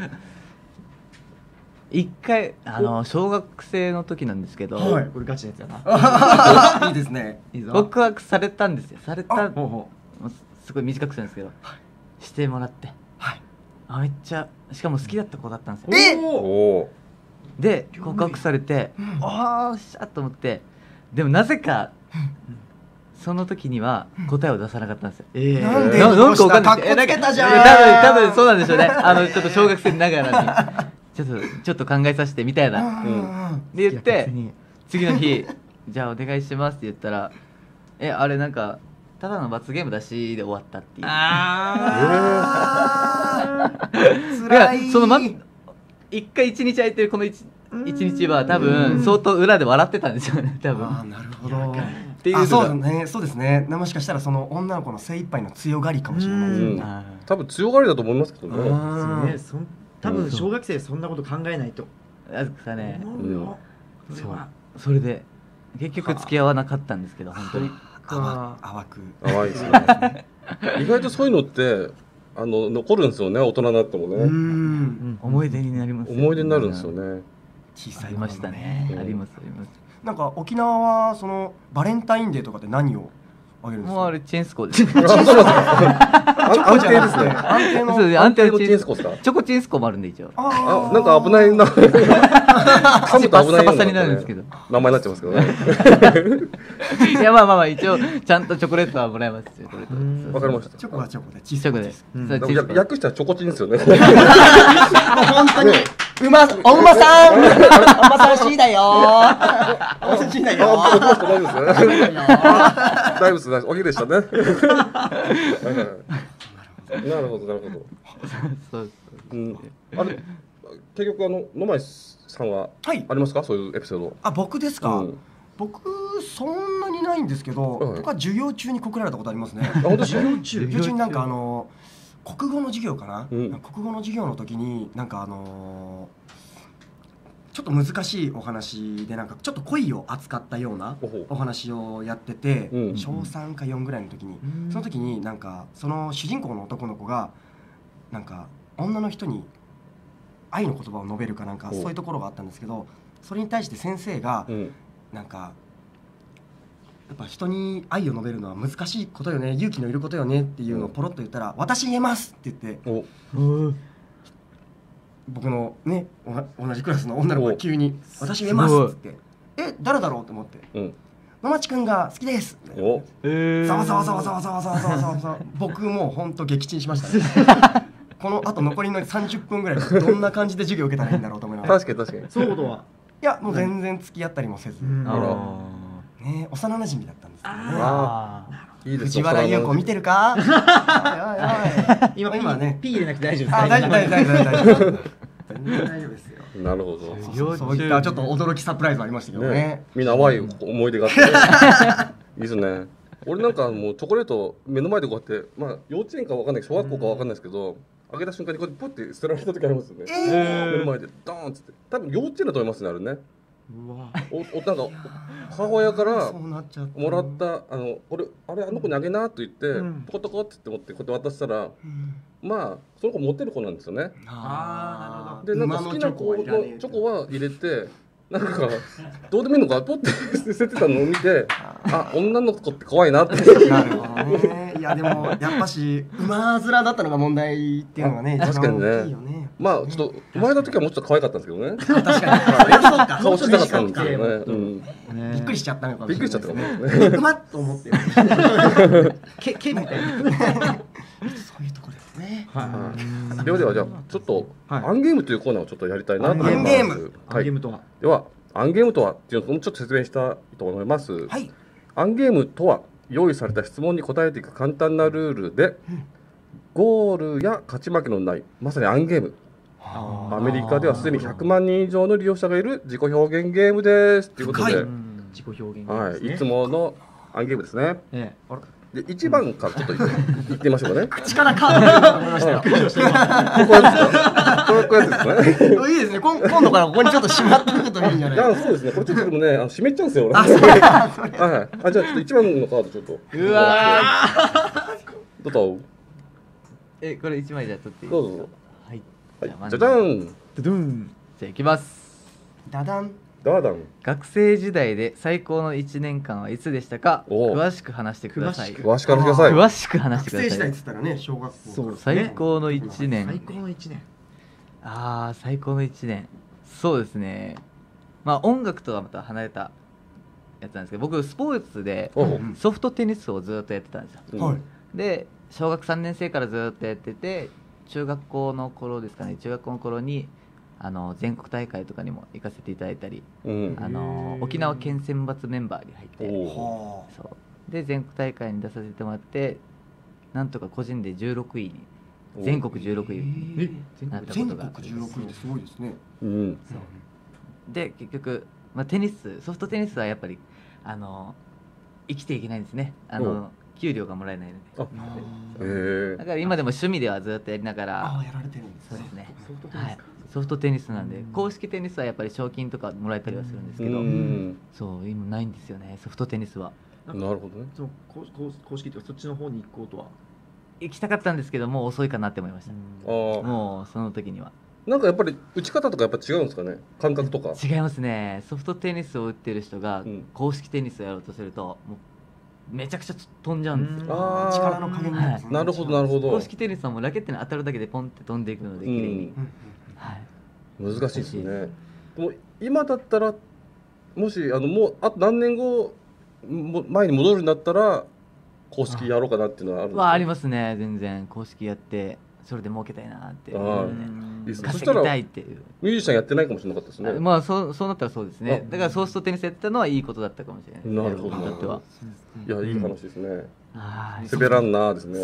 Speaker 3: 一回小学生の時なんですけど、
Speaker 4: これガチなやつだな。
Speaker 1: いいですね。
Speaker 3: 告白されたんですよ。されたすごい短くするんですけど、してもらって、めっちゃしかも好きだった子だったんですよ。で告白されて、おーしゃと思って、でもなぜかその時には答えを出さなかったんですよ。
Speaker 1: なんで
Speaker 3: なんかわかんない。多分そうなんでしょうね。ちょっと小学生ながらに。ちょっと考えさせてみたいなで言って次の日じゃあお願いしますって言ったらあれなんかただの罰ゲームだしで終わったっていう。
Speaker 1: 辛い。
Speaker 3: その一回一日空いてるこの一日は多分相当裏で笑ってたんですよね多分。
Speaker 1: なるほど。
Speaker 3: っていう
Speaker 1: そうですね。もしかしたらその女の子の精一杯の強がりかもしれないですね。
Speaker 2: 多分強がりだと思いますけどね。
Speaker 4: 多分小学生そんなこと考えないと。
Speaker 3: さね。それで結局付き合わなかったんですけど本当に
Speaker 2: 淡いですね。意外とそういうのって残るんですよね大人になってもね。
Speaker 3: 思い出になります。
Speaker 2: 思い出になるんですよね。
Speaker 1: 小さい
Speaker 3: ありましたね。あります。
Speaker 1: なんか沖縄はそのバレンタインデーとかって何をあげるんですか？
Speaker 3: もうあれチェーンスコです。
Speaker 2: 安定ですね。
Speaker 3: 安定の
Speaker 2: チェーンスコですか？
Speaker 3: チョコチェーンスコもあるんで一応。
Speaker 2: なんか危ないな。噛むと危ないような名前になっちゃいますけどね。
Speaker 3: いやまあ一応ちゃんとチョコレートはもらえますよ。
Speaker 2: わかりました。
Speaker 1: チョコはチョコでチ
Speaker 3: ョコです。
Speaker 2: 略したらチョコチンですよね。
Speaker 1: 本当にお馬さんお馬さん C だよ。お馬さん C だよ。
Speaker 2: 大丈夫です。お昼でしたね。なるほど。あれ結局野前さんはありますか？そういうエピソード。
Speaker 1: 僕ですか？僕そんなにないんですけど、僕は授業中に告られたことありますね。授業中になんか国語の授業かな、国語の授業の時になんかちょっと難しいお話でなんかちょっと恋を扱ったようなお話をやってて、小3か4ぐらいの時に、その時になんかその主人公の男の子がなんか女の人に愛の言葉を述べるかなんかそういうところがあったんですけど、それに対して先生がなんかやっぱ人に愛を述べるのは難しいことよね、勇気のいることよねっていうのをポロッと言ったら、私言えますって言って、僕のね同じクラスの女の子が急に私言えますって言って、誰だろうと思って、野町くんが好きですってざわざわ僕もうほんと撃沈しましたね。このあと残りの30分ぐらいどんな感じで授業受けたらいいんだろうと思いながら。
Speaker 2: 確かに
Speaker 4: そういうことは、
Speaker 1: いやもう全然付き合ったりもせず、ね、幼馴染だったんですけどね。
Speaker 2: いいですね。
Speaker 1: 藤原優子見てるか？
Speaker 4: 今ね、P 入れなくて大丈夫です
Speaker 1: か？大丈夫。全然大丈夫ですよ。
Speaker 2: なるほど。
Speaker 1: そういったちょっと驚きサプライズありましたけどね。
Speaker 2: みんな淡い思い出があっていいですね。俺なんかもうチョコレート目の前でこうやって、幼稚園かわかんない、小学校かわかんないですけど、開けた瞬間にこうやってポッて捨てられた時ありますよね。目の前でドーンっつって、多分幼稚園だと思いますねあれね。なんか母親からもらった俺あれあの子にあげなと言ってトコトコって言ってこうやって渡したら、その子モテる子なんですよね。でなんか好きな子のチョコは入れて、 なんかどうでもいいのかポッて捨ててたのを見て、あ、女の子って可愛いなって。
Speaker 1: なるほどね。いやでもやっぱし馬面だったのが問題っていうのがね、
Speaker 2: 確かに
Speaker 1: 大きいよね。
Speaker 2: まあちょっと生まれた時はもうちょっと可愛かったんですけどね。
Speaker 1: 確かに。
Speaker 2: 顔小さかったんですけど
Speaker 1: ね。びっくりしちゃったのかも
Speaker 2: びっくりしちゃったかもね。
Speaker 1: 馬と思ってる。
Speaker 4: 毛みたいな。
Speaker 1: そういうところですね。
Speaker 2: ではじゃあちょっとアンゲームというコーナーをちょっとやりたいなと思います。
Speaker 1: アンゲーム。
Speaker 4: アンゲームとは。
Speaker 2: ではアンゲームとはっていうのをちょっと説明したいと思います。
Speaker 1: はい。
Speaker 2: アンゲームとは用意された質問に答えていく簡単なルールで、ゴールや勝ち負けのないまさにアンゲーム。アメリカではすでに100万人以上の利用者がいる自己表現ゲームですということで、
Speaker 4: 自己表現ゲーム
Speaker 2: はい、
Speaker 4: ですね。
Speaker 2: いつものアンゲームですね。
Speaker 4: あら
Speaker 2: で1番からちょっと言ってみましょうかね。
Speaker 1: 口からカードが出て思いましたよ。
Speaker 2: ここやつですね。
Speaker 1: いいですね。今度からここにちょっとしまっておくといいんじゃない。
Speaker 2: そうですね。これちょっとでもね、湿っちゃうんですよ。俺。
Speaker 1: あ、そう
Speaker 2: はい。じゃあちょっと1番のカードちょっと。
Speaker 3: うわ
Speaker 2: どうぞ。
Speaker 3: これ1枚じゃあ取っていい？
Speaker 2: どうぞ。
Speaker 3: はい。
Speaker 2: じゃじゃん。
Speaker 4: ドドン。
Speaker 3: じゃあいきます。
Speaker 1: ダダン。
Speaker 2: ダーダン。
Speaker 3: 学生時代で最高の1年間はいつでしたか？
Speaker 2: おう
Speaker 3: 詳しく話してください。
Speaker 2: 詳しく話してください。
Speaker 3: 詳しく話して
Speaker 1: 学生時
Speaker 3: ください。
Speaker 1: 代っつったらね、小学校。
Speaker 4: そう
Speaker 3: 最高の1年。
Speaker 4: 最高の1年。
Speaker 3: 最高の1年。そうですね。まあ音楽とはまた離れたやつなんですけど、僕スポーツでソフトテニスをずっとやってたんですよ。
Speaker 1: はい。
Speaker 3: で小学3年生からずっとやってて、中学校の頃ですかね、中学校の頃に全国大会とかにも行かせていただいたり、沖縄県選抜メンバーに入ってそうで全国大会に出させてもらって、なんとか個人で16位に全国16位になったことが。
Speaker 1: 全国16位ってすごいですね。
Speaker 3: そうで結局、テニスソフトテニスはやっぱり生きていけないんですね。給料がもらえないので。だから今でも趣味ではずっとやりながら。
Speaker 1: やられてるんですね。
Speaker 3: そうですね。ソフトテニスなんで、公式テニスはやっぱり賞金とかもらえたりはするんですけど、そう今ないんですよね、ソフトテニスは。
Speaker 2: なるほどね。
Speaker 4: その公式というかそっちの方に行こうとは。
Speaker 3: 行きたかったんですけど、もう遅いかなって思いました。もうその時には。
Speaker 2: なんかやっぱり打ち方とかやっぱ違うんですかね、感覚とか。
Speaker 3: 違いますね。ソフトテニスを打ってる人が公式テニスをやろうとすると、もうめちゃくちゃ飛んじゃうんですよ。
Speaker 1: 力の加減が。
Speaker 2: なるほどなるほど。
Speaker 3: 公式テニスはもうラケットに当たるだけでポンって飛んでいくので綺麗に。
Speaker 2: 難しいですね。でも今だったらもしもうあと何年後前に戻るんだったら公式やろうかなっていうのはあるんですか？
Speaker 3: ありますね。全然公式やってそれで儲けたいなって稼ぎたいっていう。
Speaker 2: ミュージシャンやってないかもしれなかったですね。
Speaker 3: まあそうなったらそうですね。だからソフトテニスやったのはいいことだったかもしれないですね。
Speaker 2: なるほど。
Speaker 3: 僕にとっては。
Speaker 2: いやいい話ですね。滑らんなーですね。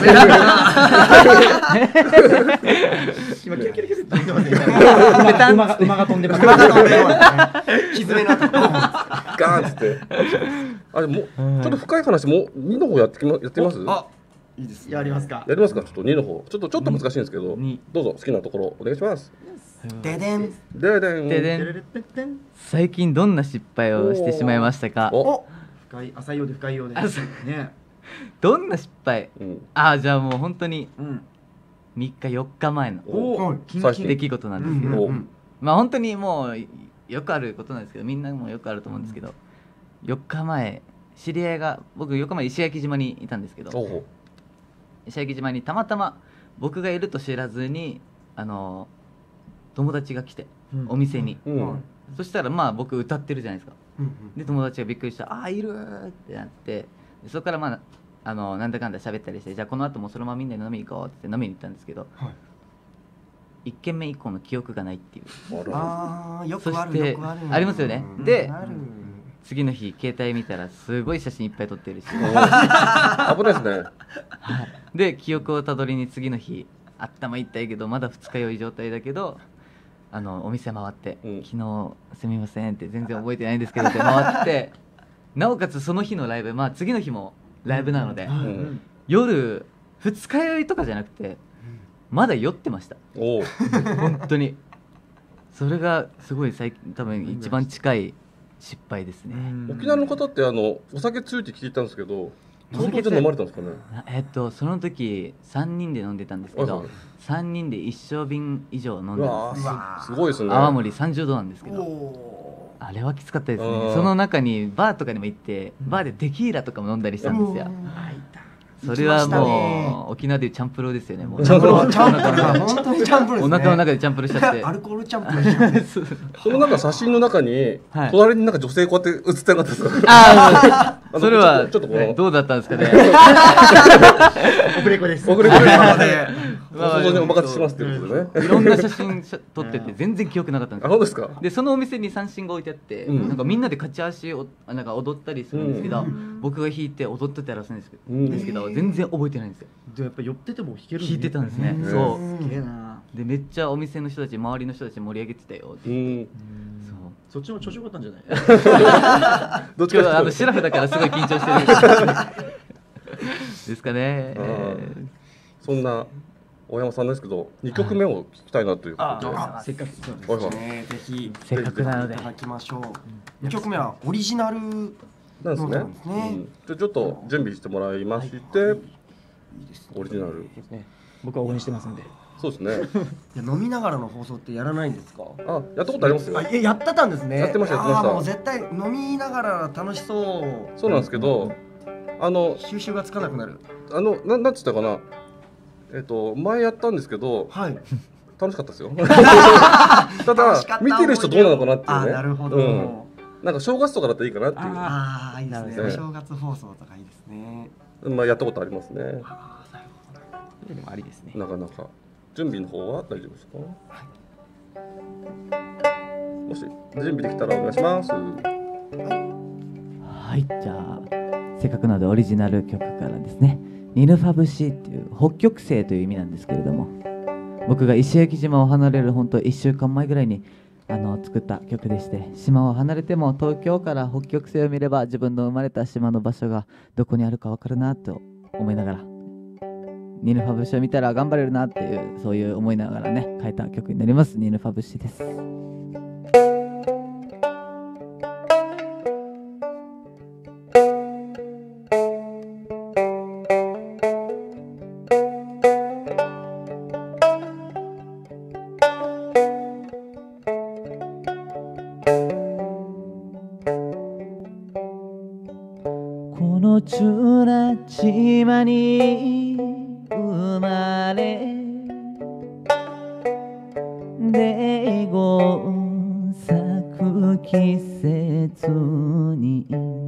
Speaker 4: 今キラキラキラって言ってますね。馬が飛んでます。
Speaker 1: ひずめの後
Speaker 2: ガーンって。あれもちょっと深い話も2の方やってみます？
Speaker 1: いいです。
Speaker 4: やりますか。
Speaker 2: やりますか。ちょっと2の方ちょっと難しいんですけど、どうぞ好きなところお願いします。
Speaker 1: ででん
Speaker 2: ででん
Speaker 3: ででん。最近どんな失敗をしてしまいましたか？
Speaker 4: 深い浅いようで深いようで。ね。
Speaker 3: どんな失敗？じゃあもう本当に3日4日前の出来事なんですけど、まあ本当にもうよくあることなんですけど、みんなもよくあると思うんですけど、4日前知り合いが、僕4日前石垣島にいたんですけど、石垣島にたまたま僕がいると知らずに友達が来てお店に、そしたらまあ僕歌ってるじゃないですか。で友達がびっくりした「いる!」ってなって、そこからまあなんだかんだ喋ったりして、じゃあこの後もそのままみんなで飲みに行こうって飲みに行ったんですけど、1軒目以降の記憶がないっていう。
Speaker 1: よくある。
Speaker 3: そしてありますよね。で次の日携帯見たらすごい写真いっぱい撮ってるし
Speaker 2: 危ないですね。
Speaker 3: で記憶をたどりに次の日頭痛いけどまだ二日酔い状態だけどお店回って「昨日すみません」って全然覚えてないんですけどって回ってなおかつその日のライブ、まあ次の日もライブなので夜二日酔いとかじゃなくてまだ酔ってました。本当にそれがすごい最近多分一番近い失敗ですね。
Speaker 2: 沖縄の方ってお酒強いって聞いたんですけど、相当飲まれたんですかね？
Speaker 3: その時3人で飲んでたんですけど、3人で一升瓶以上飲んでます。
Speaker 2: すごいですね。
Speaker 3: 泡盛30度なんですけど、 あれはきつかったですね。その中にバーとかにも行ってバーでテキーラとかも飲んだりしたんですよ。それはもう沖縄でいうチャンプロですよね。もう
Speaker 1: チャンプロ本当にチャンプロですね。
Speaker 3: お腹の中でチャンプロしちゃって
Speaker 1: アルコールチャンプロしちゃって
Speaker 2: その写真の中に隣に女性こうやって写ってなかったですか？
Speaker 3: ああ、それはちょっとどうだったんですかね。
Speaker 4: オフレコです。
Speaker 2: オフレコで想像にお任せしますっていうことでね。
Speaker 3: いろんな写真撮ってて全然記憶なかったんですよ。
Speaker 2: あ、そうですか。
Speaker 3: でそのお店に三振が置いてあって、なんかみんなで勝ち足をなんか踊ったりするんですけど、僕が弾いて踊ってたらしいんですけど、全然覚えてないんですよ。
Speaker 4: でやっぱ寄ってても弾ける。
Speaker 3: 弾いてたんですね。そう。すげえな。でめっちゃお店の人たち、周りの人たち盛り上げてたよって言って。
Speaker 4: そっちも調子よかったんじゃない？
Speaker 3: どっちかシラフだからすごい緊張してるですかね。
Speaker 2: そんな大山さんですけど、2曲目を聞きたいなということで、
Speaker 4: せっかく
Speaker 1: そうですね、ぜひ
Speaker 3: せっかくなので
Speaker 1: いただきましょう。2曲目はオリジナル
Speaker 2: なんですね。ちょっと準備してもらいまして、オリジナル
Speaker 4: ですね。僕は応援してますんで。
Speaker 2: そうですね。
Speaker 1: いや飲みながらの放送ってやらないんですか？
Speaker 2: あ、やったことありますよ。
Speaker 1: やってたんですね。
Speaker 2: やってましたやってました。
Speaker 1: もう絶対飲みながら楽しそう。
Speaker 2: そうなんですけど、
Speaker 1: 収集がつかなくなる。
Speaker 2: なんつったかな。前やったんですけど、楽しかったですよ。ただ見てる人どうなのかなっていうね。
Speaker 1: なるほど。
Speaker 2: なんか正月とかだったらいいかなっていう。
Speaker 1: ああ、いいですね。お正月放送とかいいですね。
Speaker 2: まあやったことありますね。
Speaker 1: なるほ
Speaker 4: ど。でもありですね。
Speaker 2: なかなか準備の方は大丈夫ですか？もし準備できたらお願いします。
Speaker 3: はい、じゃあせっかくなのでオリジナル曲からですね。ニヌファブシっていう北極星という意味なんですけれども、僕が石垣島を離れる本当1週間前ぐらいに作った曲でして、島を離れても東京から北極星を見れば自分の生まれた島の場所がどこにあるか分かるなと思いながら、ニヌファブシを見たら頑張れるなっていう、そういう思いながらね書いた曲になります。ニヌファブシです。このチュラ島に生まれデゴ咲く季節に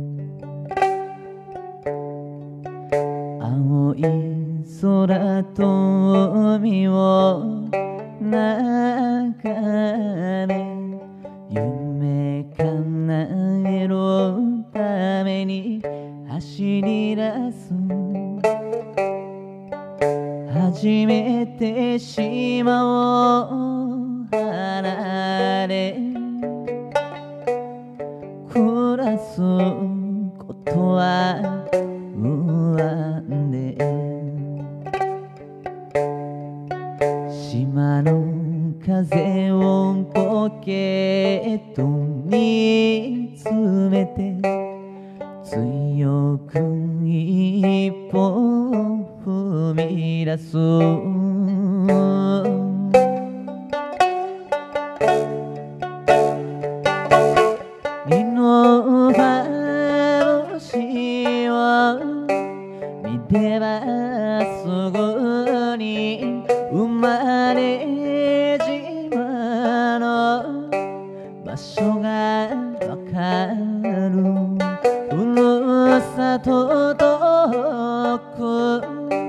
Speaker 3: 青い空と海を流れ夢叶えるために走り出す。初めて島を離れ暮らすことは不安で、島の風をポケットに詰めて強く一歩踏み出す。ニヌファブシを見ればすぐに生まれ島の場所がわかる。ふるさと遠く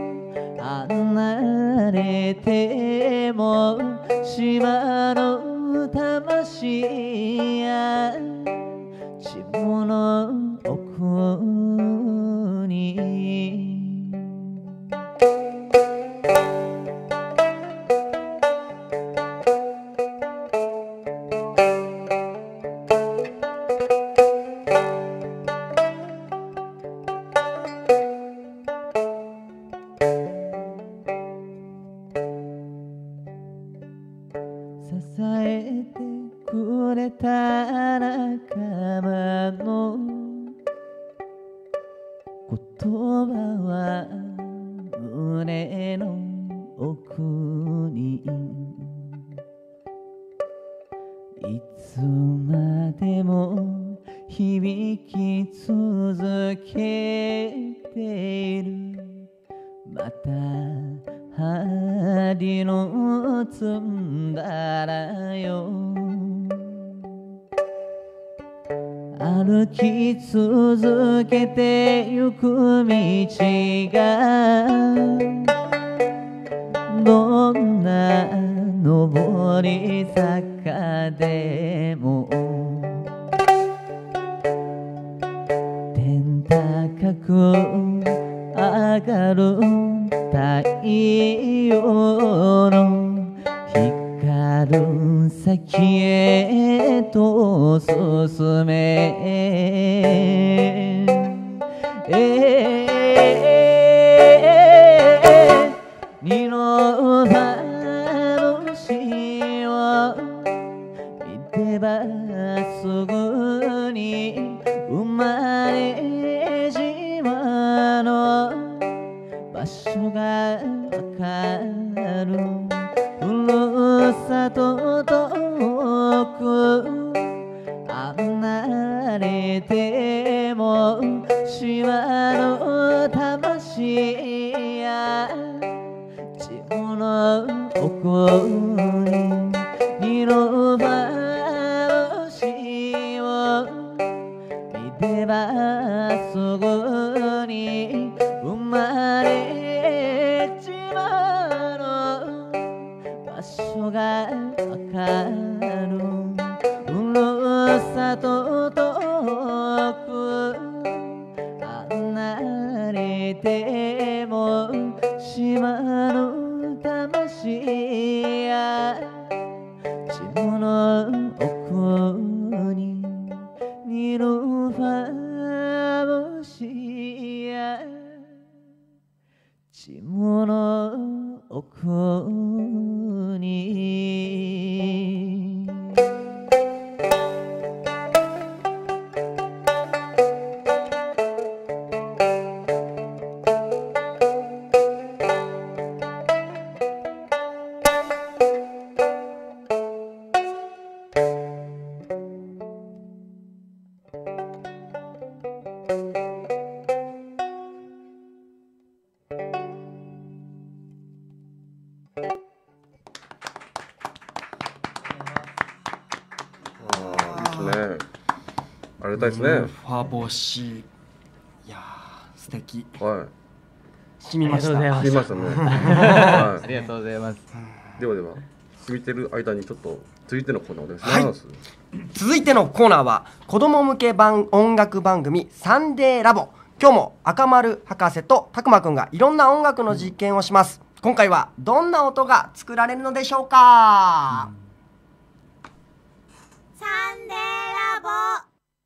Speaker 3: 離れても島の魂や自分の奥に支えてくれた仲間の言葉は胸の奥にいつまでも生き続けている。また針の積んだらよ、歩き続けてゆく道がどんな上り坂でも天高く上がる太陽の光る先へと進め、二の話を見てばすぐに生まれ島の場所がわかる。ふるさと遠く離れても島の魂や自分の奥に二の話を見てばすぐに生まれちまの場所がわかる。ふるさと遠く離れても島の魂や自分の奥にニルファ星や自分の奥に。
Speaker 2: ありがたいですね。
Speaker 1: ファ星、いやー素敵。
Speaker 2: はい。
Speaker 1: 染みました。
Speaker 2: 染みましたね。
Speaker 3: ありがとうございます。
Speaker 2: ではでは、染みてる間にちょっと続いてのコーナーお願いします。
Speaker 1: 続いてのコーナーは子ども向け音楽番組サンデーラボ。今日も赤丸博士とたくまくんがいろんな音楽の実験をします。今回はどんな音が作られるのでしょうか。
Speaker 5: サンデーラボ。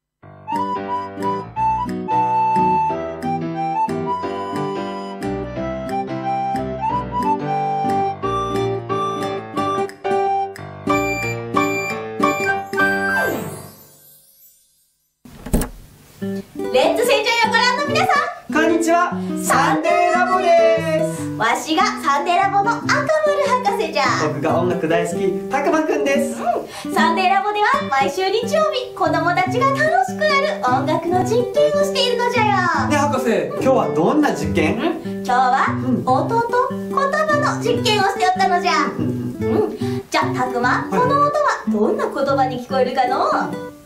Speaker 5: レッツ戦場をご覧の皆さん、
Speaker 1: こんにちは。サンデーラボです。
Speaker 5: わしがサンデーラボの赤丸博士じゃ。
Speaker 1: 僕が音楽大好きたくまくんです。
Speaker 5: サンデーラボでは毎週日曜日、子供たちが楽しくなる音楽の実験をしているのじゃよ。
Speaker 1: ね、博士、今日はどんな実験？
Speaker 5: 今日は音と言葉の実験をしておったのじゃ。じゃあたくま、この音はどんな言葉に聞こえるかの？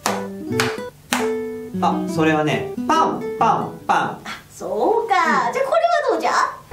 Speaker 6: あ、それはね、パンパンパン。
Speaker 5: そうか。じゃあこれはどうじゃ？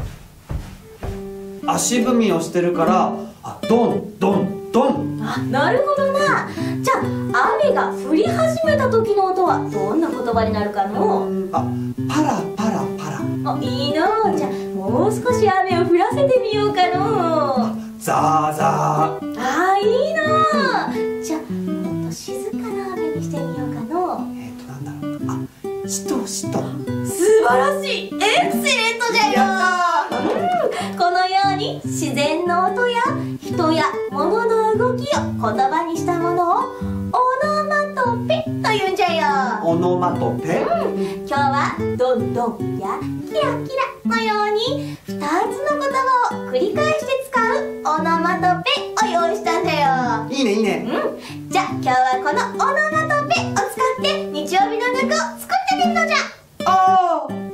Speaker 6: 足踏みをしてるから、ドンドンドン。
Speaker 5: なるほどな。じゃあ雨が降り始めた時の音はどんな言葉になるかの？
Speaker 6: パラパラパラ。
Speaker 5: いいの。じゃあもう少し雨を降らせてみようかの。
Speaker 6: ザーザー。
Speaker 5: いいの。じゃあもっと静かな雨にしてみようかの。
Speaker 6: なんだろう。しとしと。
Speaker 5: 素晴らしい。エクセレントじゃよ。このように自然の音や人や物の動きを言葉にしたものをオノマトペというんじゃよ。
Speaker 6: オノマトペ？
Speaker 5: 今日はドンドンやキラキラのように2つの言葉を繰り返して使うオノマトペを用意したんだよ。
Speaker 6: いいねいいね。
Speaker 5: じゃあ今日はこのオノマトペを使って
Speaker 7: って日曜日の音楽を作ってみるのじゃ。
Speaker 6: あー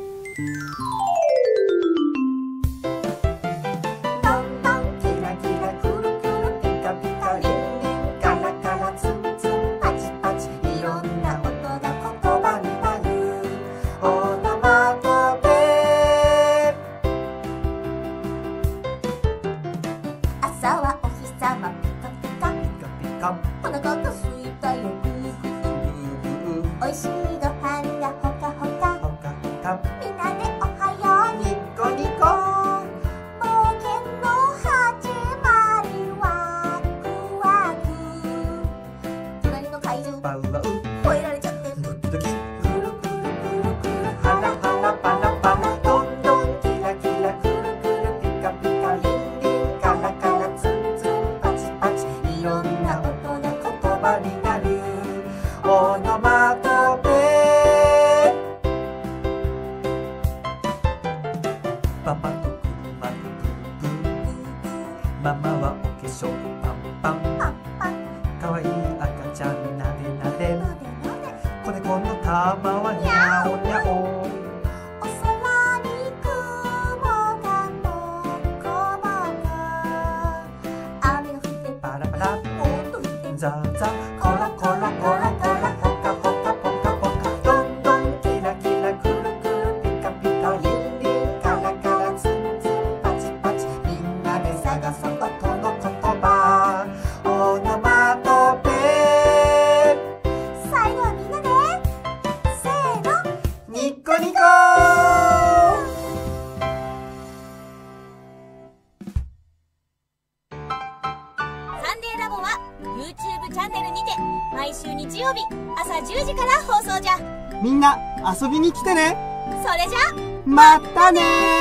Speaker 8: みんな遊びに来てね。
Speaker 7: それじゃ
Speaker 8: またね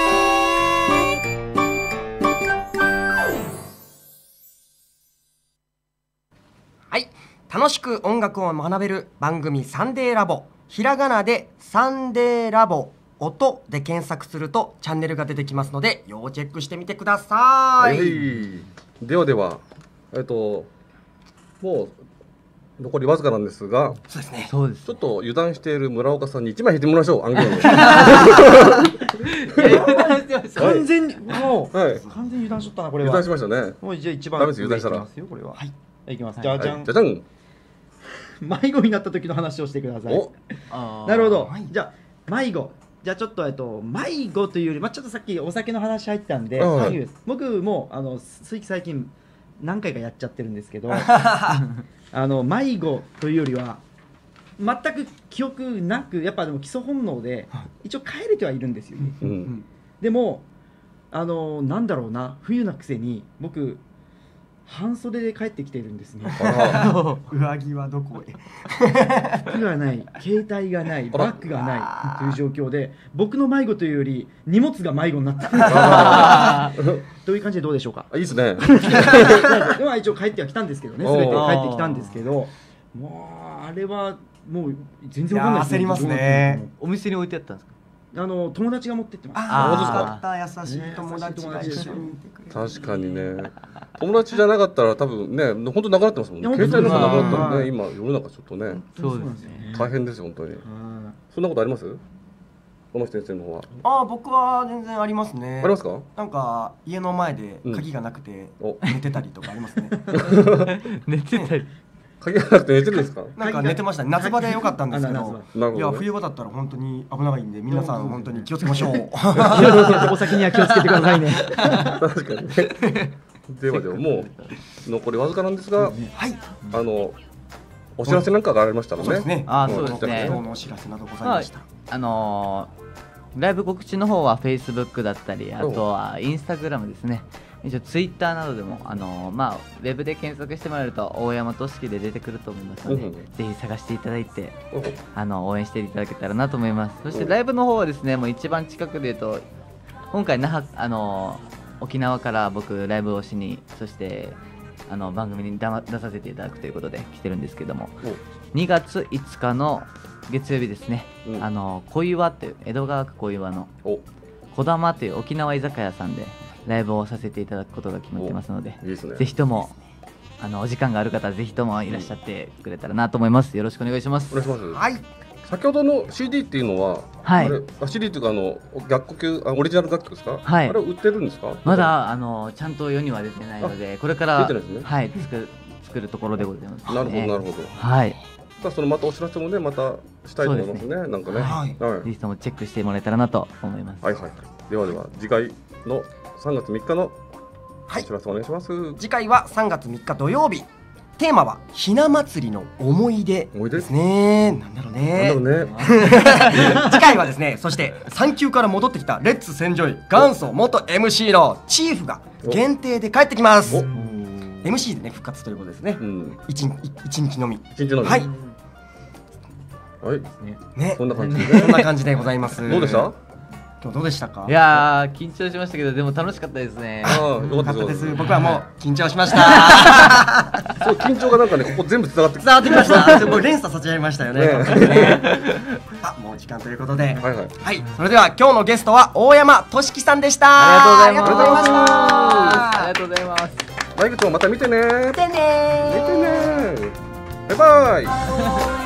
Speaker 1: はい、楽しく音楽を学べる番組サンデーラボ。ひらがなでサンデーラボ音で検索するとチャンネルが出てきますので要チェックしてみてください。
Speaker 2: ではではもう残りわずかなんですが、
Speaker 1: そうですね。
Speaker 3: そうです。
Speaker 2: ちょっと油断している村岡さんに1枚引いてもらいましょう。案件を。
Speaker 4: 完全にもう、
Speaker 2: はい、
Speaker 4: 完全に油断しとったなこれは。
Speaker 2: 油断しましたね。
Speaker 4: もうじゃあ一番
Speaker 2: ダメです油断したら。
Speaker 4: いきますよこれは。はい。いきます。
Speaker 2: はい、
Speaker 4: じゃじゃん。
Speaker 2: じゃじゃん。
Speaker 4: 迷子になった時の話をしてください。なるほど。じゃあ迷子。じゃあちょっと迷子というより、ちょっとさっきお酒の話入ったんで、僕も最近何回かやっちゃってるんですけど迷子というよりは全く記憶なく、やっぱでも基礎本能で一応帰れてはいるんですよね、でもなんだろうな、冬なくせに僕半袖で帰ってきているんですね。
Speaker 1: 上着はどこへ
Speaker 4: 服がない、携帯がない、バッグがないという状況で、僕の迷子というより荷物が迷子になったという感じでどうでしょうか。
Speaker 2: いいですね。
Speaker 4: では一応帰ってはきたんですけどね、全て帰ってきたんですけど、もうあれはもう全然わかんない
Speaker 1: 焦りますね。
Speaker 3: お店に置いてあったんですか。
Speaker 4: 友達が持ってってます。
Speaker 1: ああ、優しい友達が一緒にいてくれる。
Speaker 2: 確かにね。友達じゃなかったら多分ね、本当なくなってますもんね。携帯なんかなくなったらね、今世の中ちょっとね、
Speaker 3: そうですね。
Speaker 2: 大変ですよ本当に。そんなことあります？この先生の方は。
Speaker 1: ああ、僕は全然ありますね。
Speaker 2: ありますか？
Speaker 1: なんか家の前で鍵がなくて寝てたりとかありますね。
Speaker 3: 寝てたり。
Speaker 2: 鍵がなくて寝てるんですか？
Speaker 1: なんか寝てましたね。夏場で良かったんですけど、いや冬場だったら本当に危ないんで、皆さん本当に気をつけましょう。
Speaker 4: お酒には気をつけてくださいね。
Speaker 2: 確かにね。ではもう残りわずかなんですが、お知らせなんかがありましたらね。
Speaker 1: そうですね。
Speaker 3: そうですね。
Speaker 1: 今日のお知らせなどございました。
Speaker 3: ライブ告知の方は Facebook だったり、あとは Instagram ですね。一応 Twitter などでもウェブで検索してもらえると大山俊樹で出てくると思いますので、ぜひ探していただいて応援していただけたらなと思います。そしてライブの方はですね、もう一番近くで言うと今回沖縄から僕ライブをしに、そして番組に出させていただくということで来てるんですけども、2月5日の月曜日ですね、小岩という江戸川区小岩のこだまという沖縄居酒屋さんでライブをさせていただくことが決まってますので、ぜひともお時間がある方はぜひともいらっしゃってくれたらなと思います。よろしくお願いします。
Speaker 2: お願いします。
Speaker 1: はい。
Speaker 2: 先ほどの CD っていうのは、
Speaker 3: はい、
Speaker 2: CD っていうか楽曲オリジナル楽曲ですか？
Speaker 3: はい、
Speaker 2: あれ売ってるんですか？
Speaker 3: まだちゃんと世には出てないので、これから
Speaker 2: 出てないですね。
Speaker 3: はい、作るところでございます、ね。
Speaker 2: なるほどなるほど。
Speaker 3: はい。
Speaker 2: さあそのまたお知らせもねまたしたいと思いますね。なんかね。
Speaker 3: はい。ぜひともチェックしてもらえたらなと思います。
Speaker 2: はいはい。では次回の3月3日のお知らせお願いします。
Speaker 1: 次回は3月3日土曜日。テーマはひな祭りの思い出ですね。なんだろうね。次回はですね、そして産休から戻ってきたレッツセンジョイ元祖元 MC のチーフが限定で帰ってきます。MC でね復活ということですね。一日のみ。はい。
Speaker 2: はい。
Speaker 1: ね。
Speaker 2: こんな感じで。
Speaker 1: こんな感じでございます。
Speaker 2: どうでした？
Speaker 1: 今日どうでしたか？
Speaker 3: いやー緊張しましたけどでも楽しかったですね。
Speaker 1: よかったです。僕はもう緊張しました。
Speaker 2: そう緊張がなんかねここ全部伝わってき
Speaker 1: ました。もう連鎖させちゃいましたよね。あもう時間ということで、はい。それでは今日のゲストは大山俊樹さんでした。
Speaker 3: ありがとうございました。ありがとうございます。
Speaker 2: 来月もまた見てね。
Speaker 1: 見てね。
Speaker 2: バイバイ。